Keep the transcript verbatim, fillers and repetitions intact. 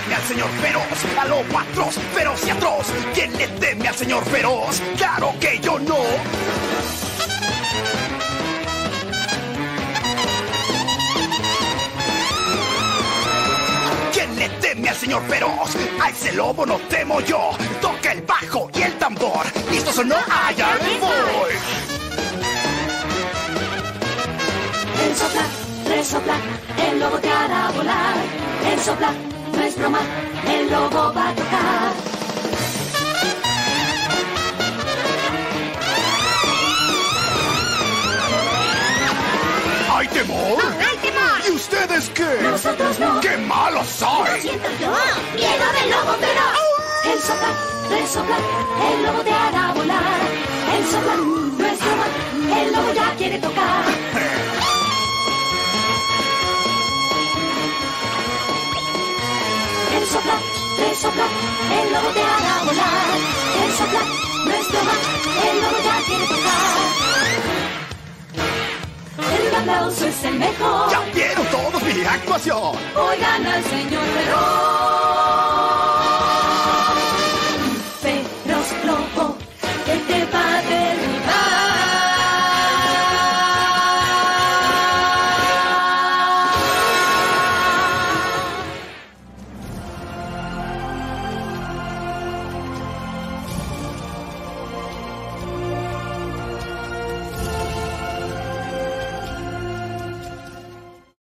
teme al señor feroz? A lo atroz, feroz y atroz. ¿Quién le teme al señor feroz? ¡Claro que yo no! ¿Quién le teme al señor feroz? A ese lobo no temo yo. Toca el bajo y el tambor. ¿Listo sonó? ¡Allá le voy! El sopla, resopla, el lobo te hará volar. El sopla, no es broma, el lobo va a tocar. ¿Hay temor? ¡Hay temor! ¿Y ustedes qué? Nosotros no. ¡Qué malos soy! Lo siento yo, miedo del lobo feroz. El sopla, resopla, el lobo te hará volar. El sopla, no es broma, el lobo ya quiere tocar. El sopla, resopla, el lobo te hará volar. El sopla, no es broma, el lobo ya quiere tocar. El aplauso es el mejor. ¡Ya vieron todos mi actuación! Hoy gana el señor feroz.